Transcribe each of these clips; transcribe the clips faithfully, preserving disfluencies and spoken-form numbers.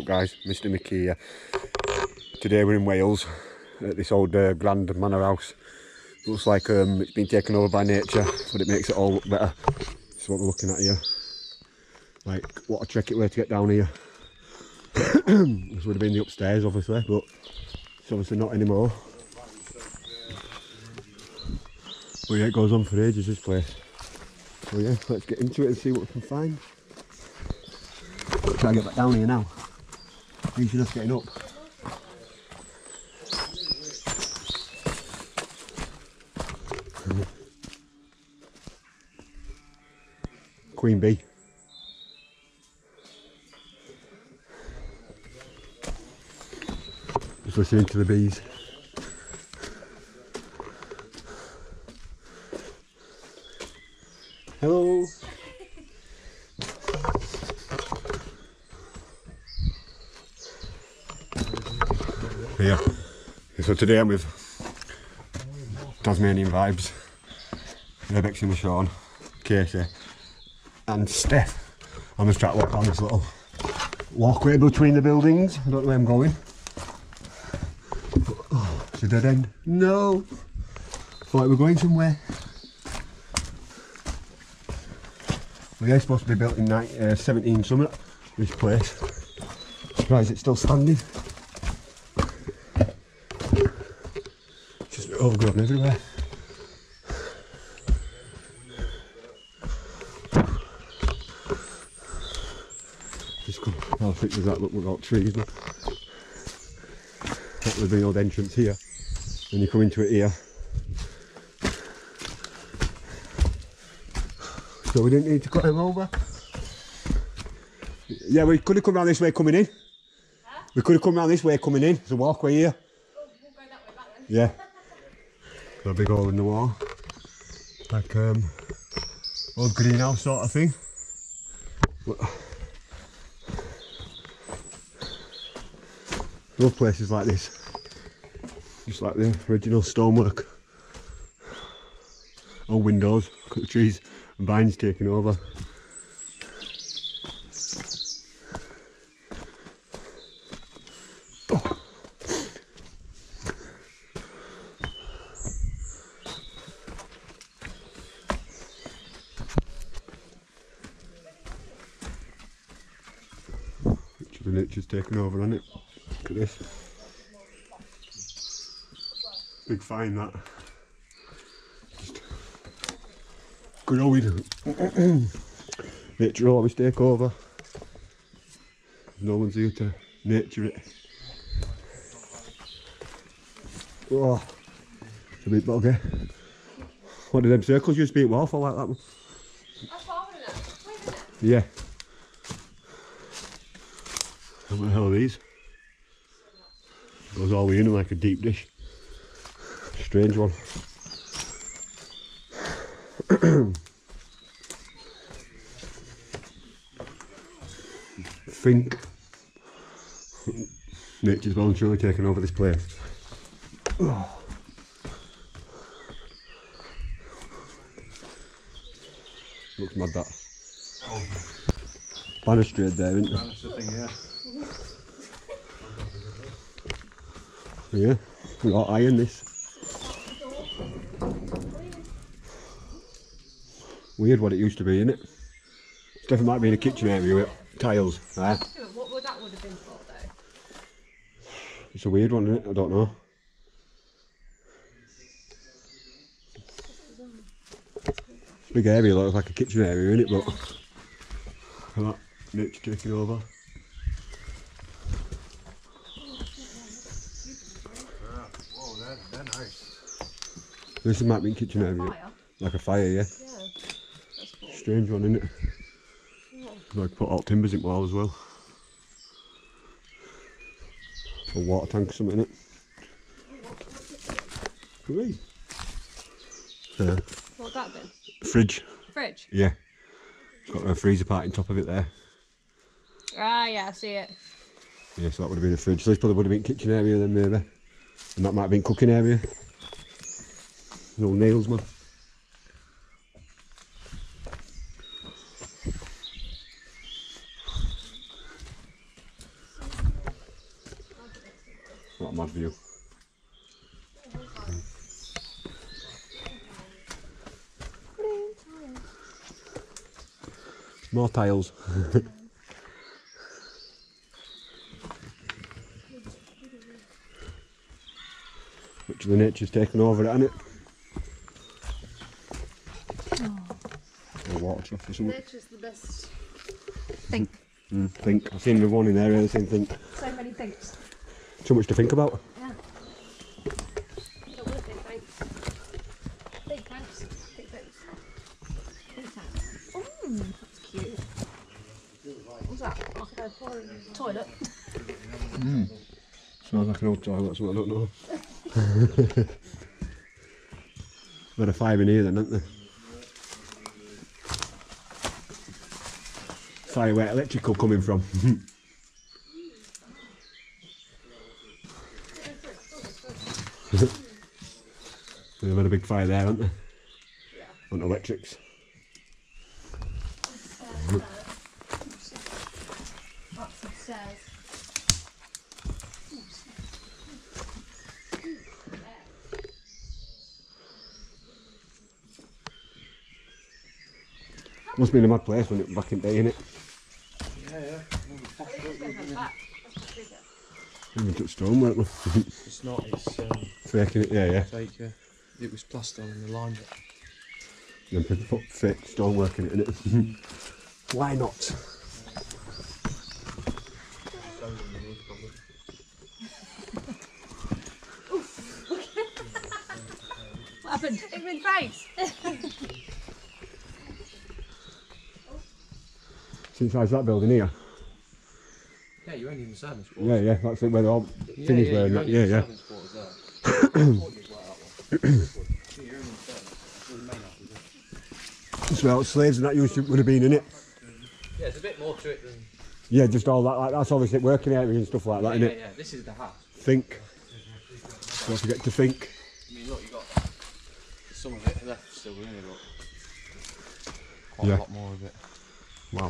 guys, Mister Mickey here. Today we're in Wales at this old uh, grand manor house. Looks like um, it's been taken over by nature, but it makes it all look better. This is what we're looking at here. Like, what a trek it were to get down here. This would have been the upstairs obviously, but it's obviously not anymore. But yeah, it goes on for ages, this place. So yeah, let's get into it and see what we can find. Try and get back down here now. Easy enough getting up. Queen bee. Just listening to the bees. Hello. Yeah. So today I'm with Tasmanian vibes. Urbex and Sean, Casey, and Steph. I'm just trying to walk down this little walkway between the buildings. I don't know where I'm going. Oh, it's a dead end. No. Thought we were going somewhere. Well, yeah, it's supposed to be built in uh, seventeen something. This place. Surprised it's still standing. Just overgrown everywhere. Just come. How thick does that look without trees? Look. That would be the old entrance here. Then you come into it here. So we didn't need to cut him over. Yeah, we could have come round this way coming in. Huh? We could have come round this way coming in. There's a walkway here. Oh, we'll go that way back then. Yeah. Got a big hole in the wall. Like um old greenhouse sort of thing. Love places like this. Just like the original stonework. Old windows, cut the trees. And vines taking over. Oh. Richard the nature's taken over, hasn't it? Look at this. Big find that. Growing. Nature always take over. No one's here to nature it. Oh, it's a bit buggy. What did them circles used to be at Waterfall like that one? That's far, isn't it? Wait a minute. Yeah. What the hell are these? Goes all the way in like a deep dish. Strange one. I think nature's well and truly taken over this place. Oh. Looks mad that. Oh. Banner Strait there, isn't it? Yeah, we got iron this. Weird what it used to be, isn't it? It definitely might be in a kitchen area with tiles. There. Yeah, what would that would have been for though? It's a weird one, isn't it? I don't know. It's a big area, looks like a kitchen area, isn't it? Yeah. But look at that, nature taking over. Whoa, they're, they're nice. This might be a kitchen area. Fire. Like a fire, yeah. Yeah. Cool. Strange one, isn't it? Yeah. Like put all timbers in wall as well. A water tank or something in it. Hooray. Uh, What's that then? fridge. Fridge? Yeah. It's got a freezer part on top of it there. Ah, yeah, I see it. Yeah, so that would have been a fridge. So this probably would have been kitchen area then maybe. And that might have been cooking area. No nails, man. view. More tiles. Which of the nature's taken over it, hasn't it? Oh. Or water trough or something. Nature's the best. Think. Mm, think. I've seen the one in there, really seen think. So many thinks. Too much to think about. Yeah. So we'll think thanks. Think thanks. Think thanks. Think thanks. Oh, that's cute. What's that? Like a toilet. Mm. Smells like an old toilet, so I don't know. Got a fire in here then, haven't they? Fire where electrical coming from. They've had a big fire there, haven't they? Yeah. On electrics. Lots of stairs. Must have been a mad place when it was back in day, innit? Yeah, yeah. Even took stone, weren't we? It's not, it's um, Faking it, yeah, yeah. fake, yeah. It was plaster and the line. Then people put fake stonework in it, innit? Why not? What happened? Hit me in the face. Since I was that building here. Yeah, you're only in the servants' quarters. Yeah, yeah, that's it where they're all Yeah, finished yeah, there. you're and that. only Yeah, in the yeah. servants' quarters there. I thought you was like that one. Yeah, you're only in the servants. Well, the main house is there. So slaves and that used to would have been in it. Yeah, there's a bit more to it than... Yeah, just all that, like, that's obviously working areas and stuff like that, yeah, innit? yeah, yeah, this is the house. Think. Don't forget to think. I mean, look, you got some of it left still, really, but quite Yeah. a lot more of it. Wow.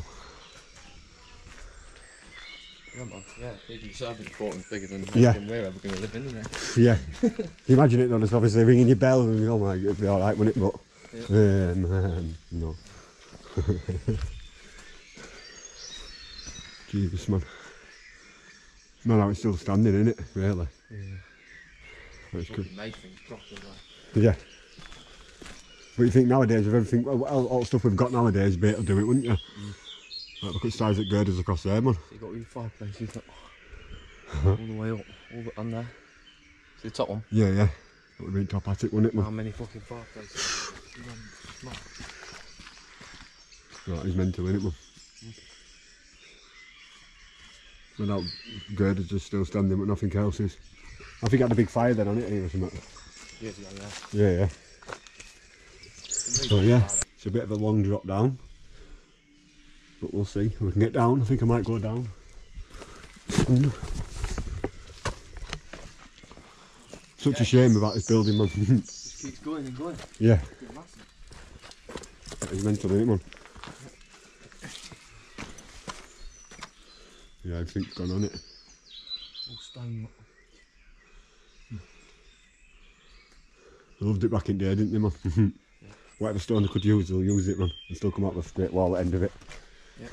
Yeah, even the servants' quarters bigger than Yeah. anything we're ever going to live in, isn't it? Yeah. Can you imagine it though, just obviously ringing your bell and oh my, it'd be alright, wouldn't it? But, Yeah. um, um, no. Jesus, man. No, no, it's still standing, isn't it? Really? Yeah. That's good. Made things properly, like. Yeah. But you think nowadays, with everything, all, all the stuff we've got nowadays, be able to do it, wouldn't you? Mm. Like, look at the size of girders across there, man. So you've got your fireplaces that all the way up, all the, on there. See the top one? Yeah, yeah. That would be top attic, wouldn't it, How man? many fucking fireplaces? Right, he's mental, innit, man? Without girders just still standing, but nothing else is. I think I had a big fire then on it, anyway, or something. Years ago, yeah. Yeah, yeah. So yeah, it's a bit of a long drop down, but we'll see. We can get down. I think I might go down. Mm. Such a shame about this building, man. Just keeps going and going. Yeah, It's massive. it's mental, isn't it, man? Yeah, everything's gone on it. All stone. They loved it back in there, didn't they, man? Yeah. Whatever stone they could use, they'll use it, man. And still come out with a straight wall at the end of it. Yeah.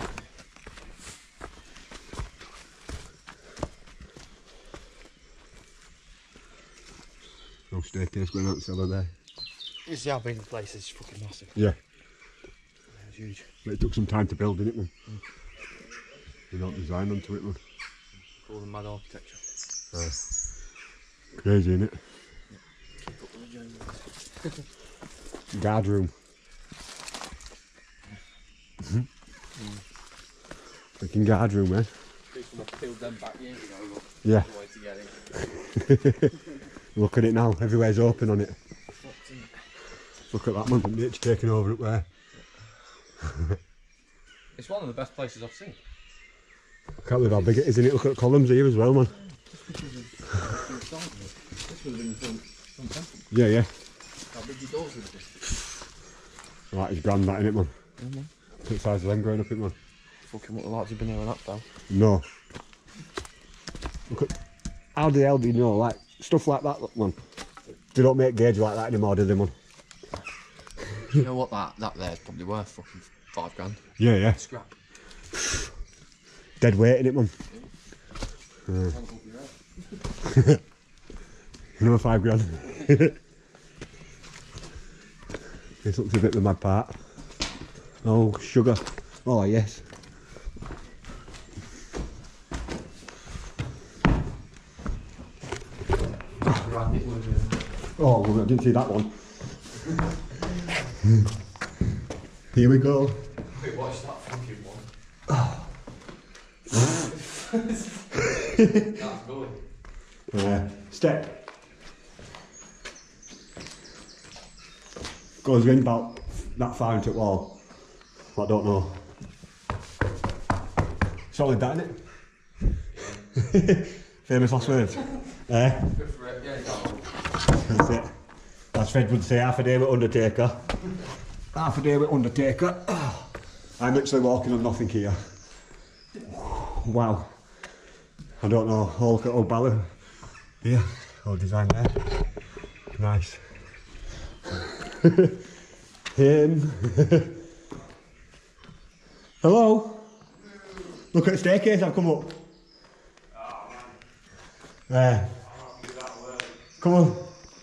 No staircase going out the cellar there. You see how big the place is, it's fucking massive. Yeah. Yeah, it's huge. But it took some time to build, didn't it, man? Mm. They don't design onto it, man. Call them mad architecture. Uh, crazy, innit? Keep up with the journey. Guard room. Mm-hmm. Mm. Freaking guard room, eh? People have peeled them back years ago, look. Yeah. The way to get in. Look at it now, everywhere's open on it. Fucked, isn't it? Look at that, man, nature taking over up there. It's one of the best places I've seen. I can't believe how big it is, innit? Look at the columns here as well, man. This would have been the front, front temple. Yeah, yeah. How big the doors would have been. Right, it's grand that, innit, man? Yeah, man. Look at the size of them growing up, it, man. Fucking what the lights have been here and up though. No. Look at, how the hell do you know? Like, stuff like that, look, man. They don't make gauge like that anymore, do they, man? You know what, that, that there's probably worth fucking five grand. Yeah, yeah. Scrap. Dead weight in it, man. Uh. Another five grand. This looks a bit of a mad part. Oh, sugar. Oh, yes. Oh, well, I didn't see that one. Here we go. Wait, watch that fucking one. Oh. That's going. Yeah. Step. Goes in about that far into the wall. I don't know. Solid, that, isn't it? Famous last words. Eh? Good for it, yeah, you got That's it. As Fred would say, half a day with Undertaker. Half a day with Undertaker. I'm literally walking on nothing here. Wow. I don't know. Oh, look at old Ballard. Yeah, old design there. Nice. Him. Hello? Look at the staircase I've come up. There. Come on.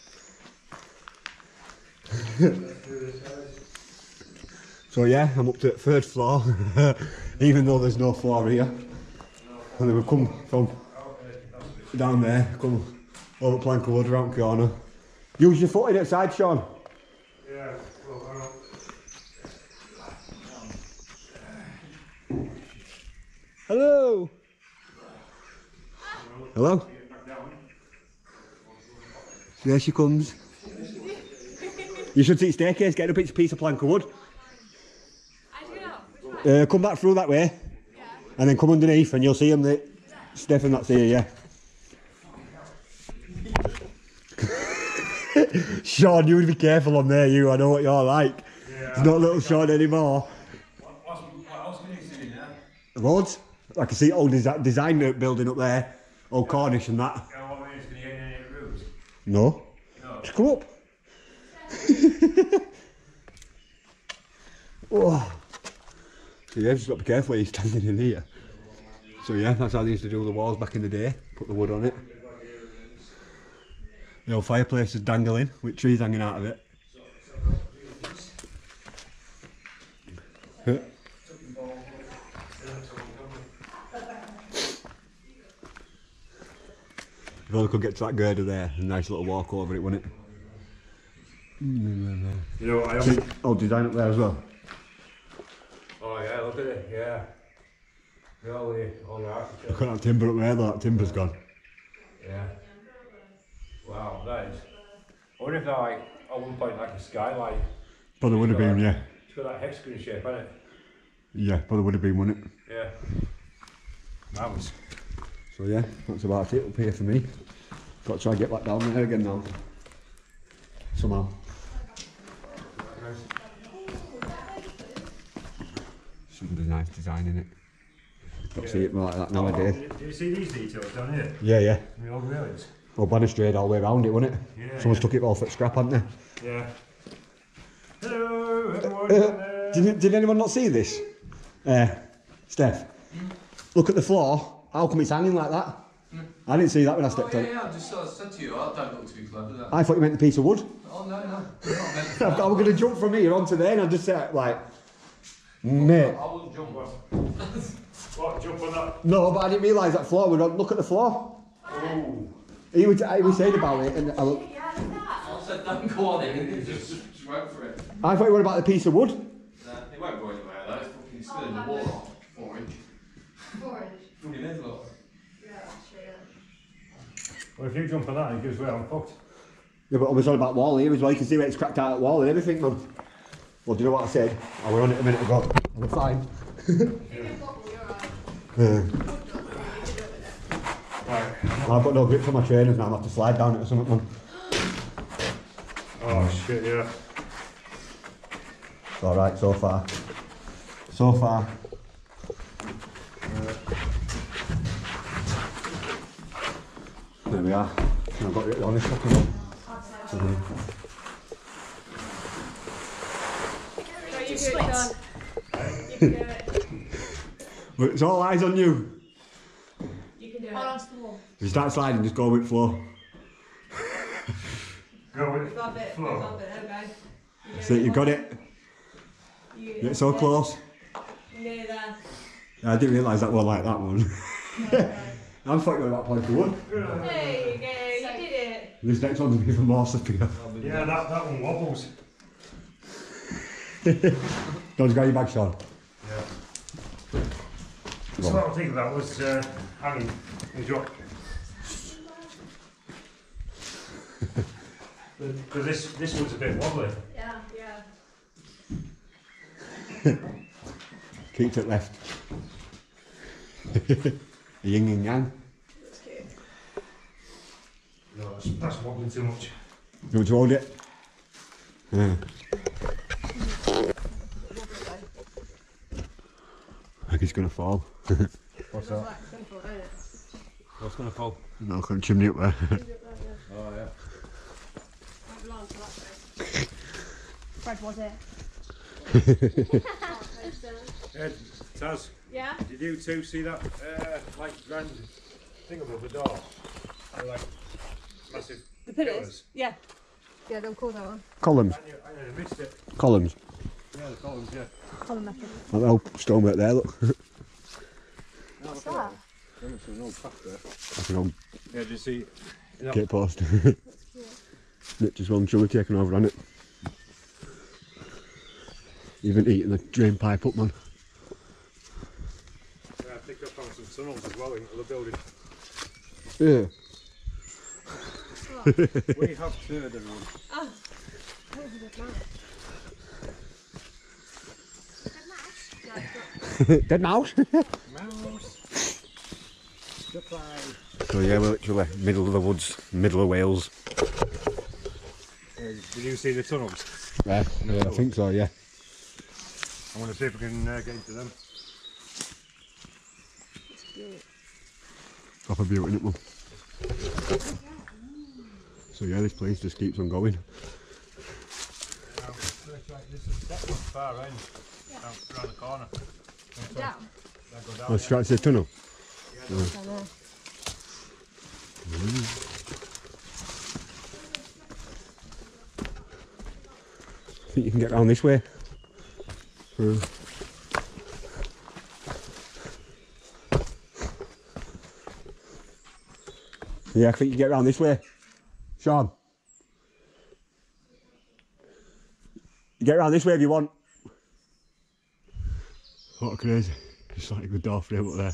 So yeah, I'm up to the third floor, even though there's no floor here. And then we've come from down there, come over plank of wood around the corner. Use your footing outside, Sean. Yeah, well, I don't. Hello. Hello. There she comes. You should see the staircase, get up each piece of plank of wood. Uh, come back through that way, yeah. And then come underneath and you'll see him, the Stefan that's here, yeah. Sean, you would be careful on there, you, I know what you're like. Yeah, it's not little Sean anymore. What, what, what else can you see there? Loads. I can see old desi design building up there, old Cornish and that. Yeah, what means can you get in any rooms? No. No. Just come up. Oh. So yeah, just got to be careful where you're standing in here. So yeah, that's how they used to do the walls back in the day. Put the wood on it. The old fireplace is dangling with trees hanging out of it. If only could get to that girder there, a nice little walk over it, wouldn't it? You know, I always... Oh, design up there as well. Oh yeah, look at it, yeah. All the, all the architecture. Look at that timber up there, though, that timber's gone. Yeah. Wow, that is... I wonder if that, like, at one point, like a skylight. Probably would have been, like, yeah. It's got that hexagon shape, hasn't it? Yeah, probably would have been, wouldn't it? Yeah. That was... So yeah, that's about it up here for me. Got to try and get back down there again now. Somehow. Somebody's nice design in it. Got to Yeah. see it like that nowadays. Oh, do you see these details down here? Yeah, yeah. In the old railings? Well, balustrade all the way around it, wasn't it? Yeah. Someone's took it all for scrap, hadn't they? Yeah. Hello, everyone. Uh, down there. did, did anyone not see this? Uh, Steph, look at the floor. How come it's hanging like that? Mm. I didn't see that when I Oh stepped yeah, on it. yeah, I just sort of said to you, oh, don't look too clever, that. I thought you meant the piece of wood. Oh no, no, not meant for I that. was going to jump from here onto there and I just said, like, mate. I wouldn't jump. What, jump on that? No, but I didn't realise that floor would look at the floor. Oh. He was, he was saying about it and I, I said don't go on it, and you just, just went for it. I thought you were about the piece of wood. Nah, it won't go anywhere, though. It's fucking still in the wall. Four inch. Orange. Fucking is, look. Yeah, sure. Well, if you jump on that, it gives way, I'm fucked. Yeah, but I was on about wall here as well. You can see where it's cracked out at the wall and everything, man. Well, do you know what I said? I was on it a minute ago. I'm fine. Yeah. Right. Well, I've got no grip for my trainers now. I'm going to have to slide down it or something, man. Oh shit, yeah. It's alright so far. So far. Uh, There we are. I've got it on this second one. You do it, John. You can do it. But it's all eyes on you. You can do it. Hold on to the wall. If you start sliding, just go with flow. Go with Above it, flow. above it, okay. You See, you got it. You Get so close. Near there. Yeah, I didn't realise that one like that one. I thought you were about point to one. There you go, you did it. This next one's even more slippier. Yeah, that, that one wobbles. Don't go your bag, Sean. Yeah. So what I think of that was uh, hanging and drop. Because this this one's a bit wobbly. Yeah, yeah. Keep it left. Yin and yang. That's cute. No, that's, that's wobbling too much. You want to hold it? Yeah. I think it's going to fall. What's that? What's going to fall? No, I couldn't chimney up there. Oh, yeah. Fred was it. Ed, Taz, Yeah? did you two see that, uh, like, grand thing above the door? They're like, massive The pillars? Yeah. Yeah, they'll call that one. Columns. I, knew, I nearly missed it. Columns. Yeah, the columns, yeah. Column method. Like the old stonework there, look. What's that? There's an old path there. Like an old Yeah, did you see? That, gate post. Nick just one sugar taken over on it. Even eating the drain pipe up, man. yeah, I picked up on some tunnels as well into the building. Yeah. We have third everyone. Oh. Dead mouse. Mouse. Goodbye. So yeah, we're literally middle of the woods, middle of Wales. Uh, did you see the tunnels? Yeah, yeah, I think so, yeah. I want to see if we can uh, get into them. Proper beauty, isn't it, Mum? So yeah, this place just keeps on going. Yeah, this is that one far end. Yeah. Down, round the corner. Down. That go down. Oh, straight to the tunnel. Yeah, Yeah. Down there. Mm. I think you can get round this way. Uh. Yeah, I think you get round this way. Sean. You get round this way if you want. What crazy. Just like a good door frame up there.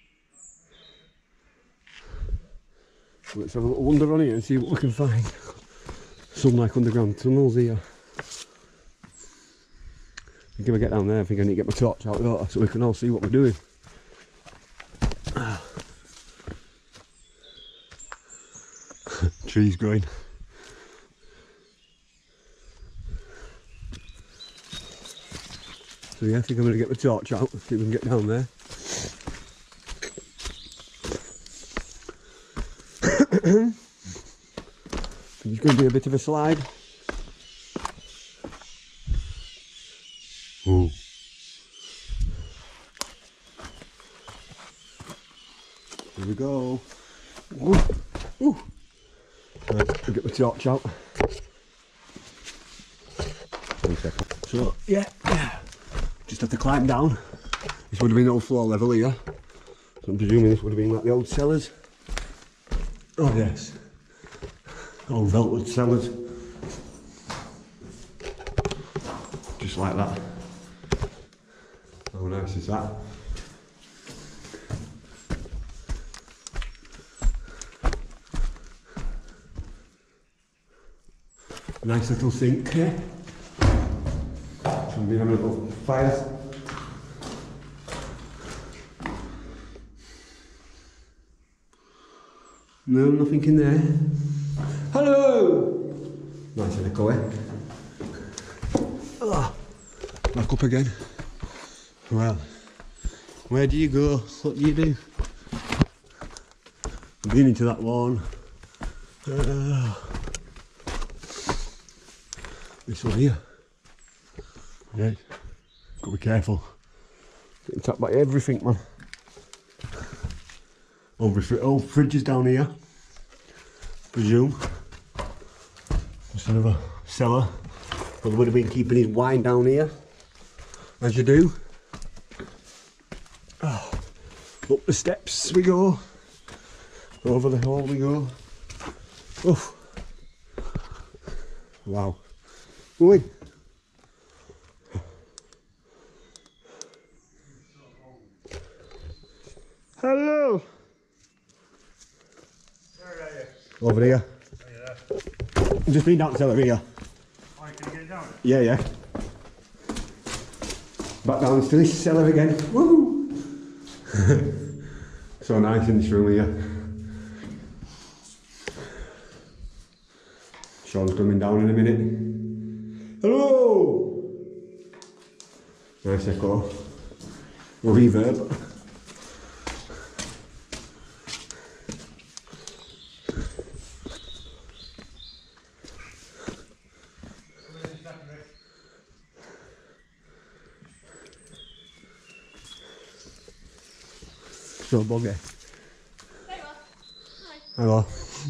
Let's have a little wander on here and see what we can find. Some like underground tunnels here. I think if I get down there, I think I need to get my torch out there so we can all see what we're doing. Trees growing. So yeah, I think I'm going to get my torch out, see if we can get down there. It's going to be a bit of a slide. Ooh. Here we go. Ooh. Ooh. Right, I'll get my torch out. One second. So, yeah, yeah. Just have to climb down. This would have been old floor level here. So I'm presuming this would have been like the old cellars. Oh yes. Old velvet cellars. Just like that. How nice is that? Nice little sink here. Somebody having a little fire. No, nothing in there. Hello! Nice and echo, eh? Ah, back up again. Well, where do you go? What do you do? I've been into that one. Uh, this one here. Yeah, gotta be careful. Getting tapped by everything, man. Over fr old fridges down here. Presume. Just another cellar. Probably would have been keeping his wine down here, as you do. Oh, up the steps we go. Over the hall we go. Oof. Wow. Oi. Hello. Where are you? Over here. Are you there? I've just been down the cellar here. Oh, can you get down it? Yeah, yeah. Back down to this cellar again. Woo! So nice in this room here. Sean's coming down in a minute. Hello! Nice echo. Reverb. So buggy. There you are. Hi. Hello.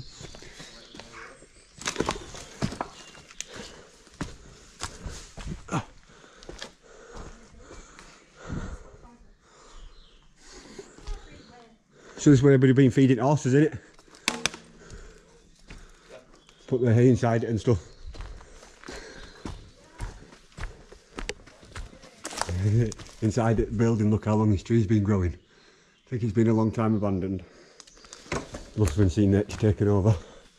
So this is where everybody been feeding horses, isn't it? Put their hay inside it and stuff. Inside the building, look how long this tree's been growing. I think it's been a long time abandoned. Must have been seen nature taken over.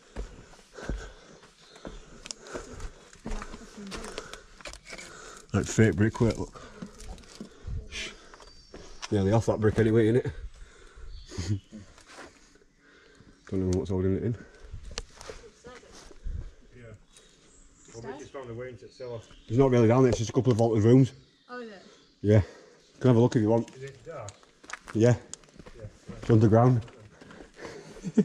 Like fake brickwork, look. Nearly off that brick anyway, innit? Don't know what's holding it in. Yeah. Well, we just found a way into the cellar. It's not really down there, it's just a couple of vaulted rooms. Oh, is it? Yeah. You can have a look if you want. Is it dark? Yeah. Yeah. It's underground. Is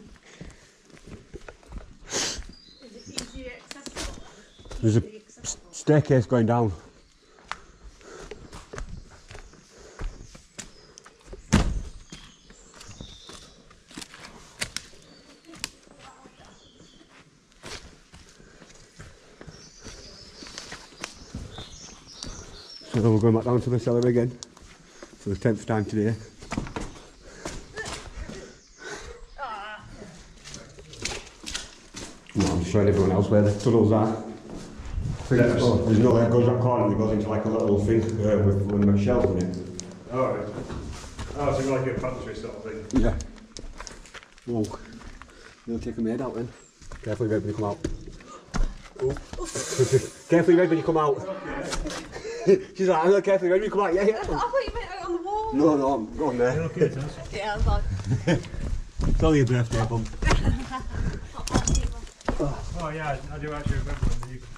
it easily accessible? There's a Easily accessible. staircase going down. So we're going back down to the cellar again for the tenth time today. No, I'm just showing everyone else where the tunnels are. I think it's- oh, there's no way it goes that corner, it goes into like a little thing uh, with one of the shelves in it. Oh, right. Oh, so like a pantry sort of thing. Yeah. Whoa. You'll take them head out then. Carefully, Red, when you come out. Oh. Carefully, Red, when you come out. She's like, I'm not carefully, Red, when you come out. Yeah, yeah. I thought you meant out on the wall. No, no, I'm going there. Okay, Tess. Yeah, I'm fine. It's only your birthday, bum. Oh yeah, I do actually remember when you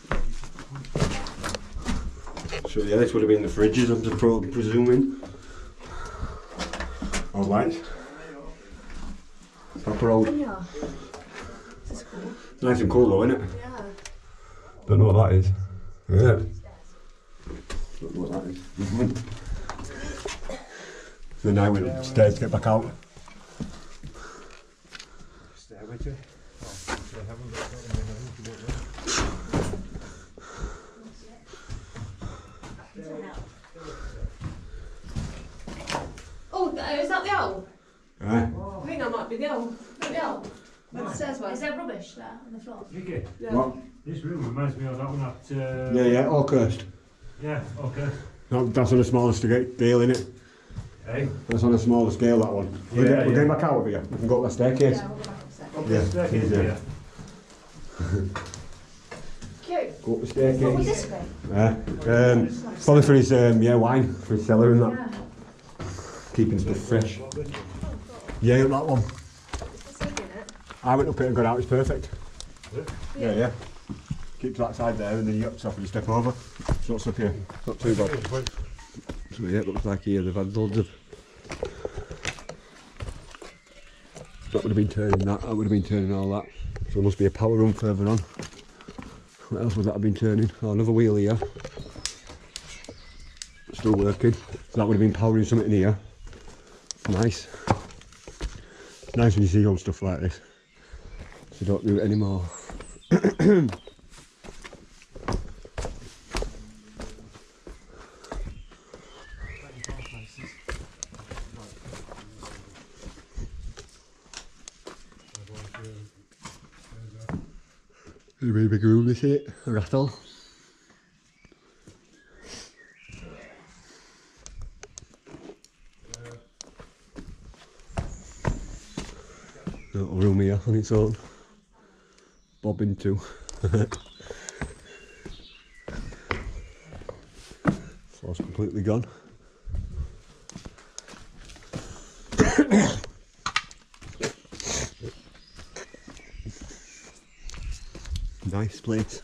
So yeah, this would have been the fridges, I'm just pro presuming. All lights. Proper old. Yeah. This is cool. Nice and cool though, isn't it? Yeah. Don't know what that is. Yeah. Don't know what that is. Mm-hmm. Then I went upstairs to get back out. stairway to. Oh, I haven't got that in my hand. Oh, th- is that the owl? Aye. I think that might be the owl. The owl. Where the stairs were. Is there rubbish there on the floor? Vicky, Yeah. What? this room reminds me of that one at. Uh, Yeah, yeah, all cursed. Yeah, okay. That, that's on a smaller scale, innit? Hey? That's on a smaller scale, that one. We're, Yeah, get, we're yeah. getting back out of here. We can go up the staircase. Yeah, we'll go back upstairs. Up Yeah, the staircase yeah. here. Cute. Go up the staircase. What was this for? Yeah. Um, probably for his um, yeah, wine, for his cellar and that. Yeah. Keeping stuff fresh. Yeah, that one. It's looking it. I went up it and got out, it's perfect. Yeah. Yeah, yeah. Keep to that side there and then you got yourself and you step over. So what's up here? Not too bad. So yeah, it looks like here they've had loads of... That would have been turning that, that would have been turning all that. So there must be a power room further on. What else would that have been turning? Oh, another wheel here. Still working. So that would have been powering something in here. Nice. Nice when you see old stuff like this. So don't do it anymore. A really big room, this here. A rattle. Little room here on its own. Bob into. Floor's completely gone. Nice place.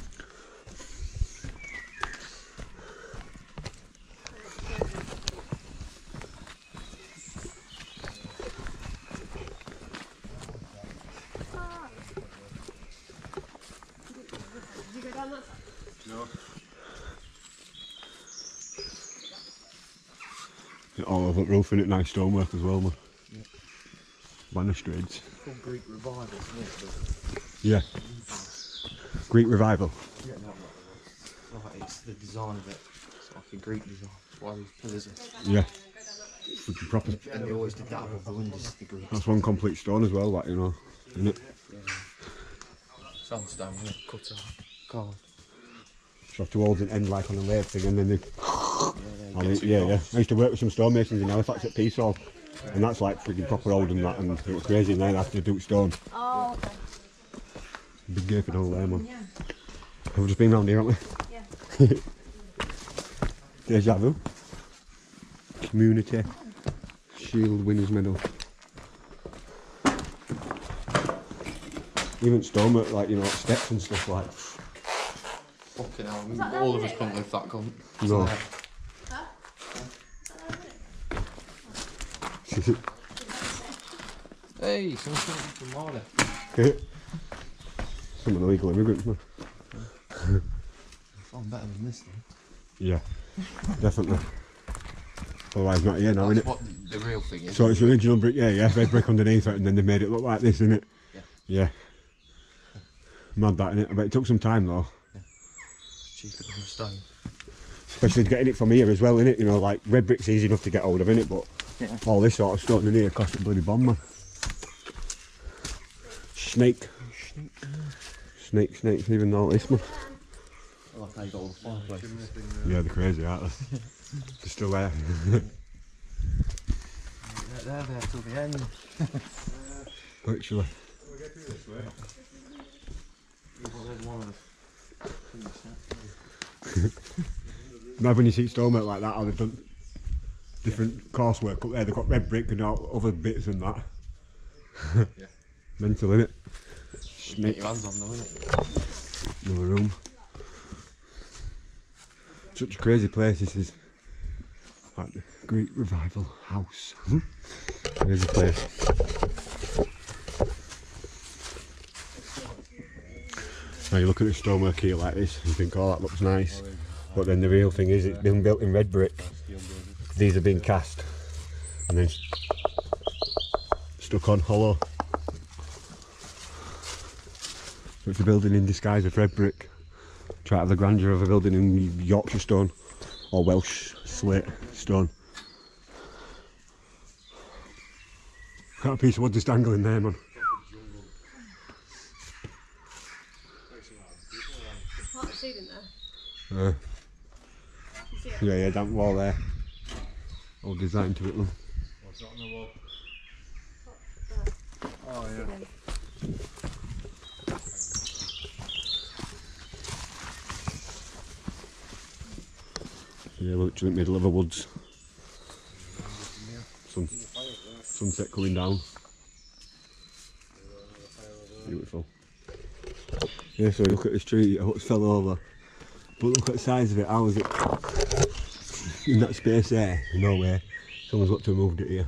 Did you go down that side? No. All over the roof, innit? Nice stonework as well, man. Yeah. Balustrades. Full Greek revival, isn't it? Yeah. Greek revival. Yeah, no, right, it's the design of it. It's like a Greek design. That's why these pillars are. Yeah. Freaking proper. And they always did that above the windows, the Greeks. That's one complete stone as well, like, you know, isn't it? Yeah. Sandstone, yeah, cut out, carved. So towards an end like on a lathe thing, and then they. Yeah, I mean, yeah, yeah. I used to work with some stonemasons in Halifax at Peace Hall, and that's like freaking proper old and that, and it was crazy. And then after do stone, Oh, okay. big gaping hole there, man. Yeah. We've just been round here, haven't we? Yeah. Deja vu. Community Shield Winners Medal. Even stonework, like, you know, steps and stuff like. Fucking hell, that all there, of us is it? can't lift that cunt. No. Huh? Hey, someone's coming from Marley. Some illegal immigrants, man. I'm better than this thing. Yeah, definitely. Otherwise, not here now, That's innit? what the real thing is. So it's original brick, yeah, yeah, red brick underneath it, and then they made it look like this, innit? Yeah. Yeah. Mad that, innit? I bet it took some time though. It's cheaper than a stone. Especially getting it from here as well, innit? You know, like red brick's easy enough to get hold of, innit? But Yeah. all this sort of stone in here cost a bloody bomb, man. Snake. Snake, snakes, even all this, man. I like how you got all the fireplaces. Yeah, they're crazy, aren't they? They're still there. They're there till the end. Literally. Now when you see stonework like that, how they've done different coursework up there, they've got red brick and all other bits and that. Yeah. Mental, innit? Get Snake. your hands on though, innit? Another room. Such a crazy place this is. Like the Greek Revival House. Crazy place. Now you look at the stonework here like this and think, oh, that looks nice. But then the real thing is it's been built in red brick. These are being cast and then stuck on hollow. So it's a building in disguise with red brick. Try to have the grandeur of a building in Yorkshire stone or Welsh slate stone. Got a piece of wood just dangling there, man. Part of the ceiling there. Uh, You see it? yeah, yeah, damp wall there. All design to it, man. What's that on the wall? Oh, yeah. Yeah, we're literally in the middle of the woods. Sun, sunset coming down. Beautiful. Yeah, so look at this tree, it fell over. But look at the size of it, how is it in that space there? No way. Someone's got to have moved it here.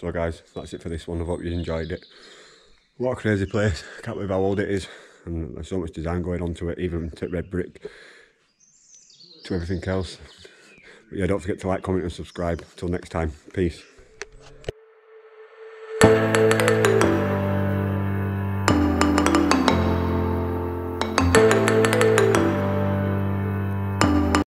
So guys, that's it for this one. I hope you enjoyed it. What a crazy place. Can't believe how old it is. And there's so much design going on to it, even to red brick, to everything else. But yeah, don't forget to like, comment and subscribe. Till next time, peace.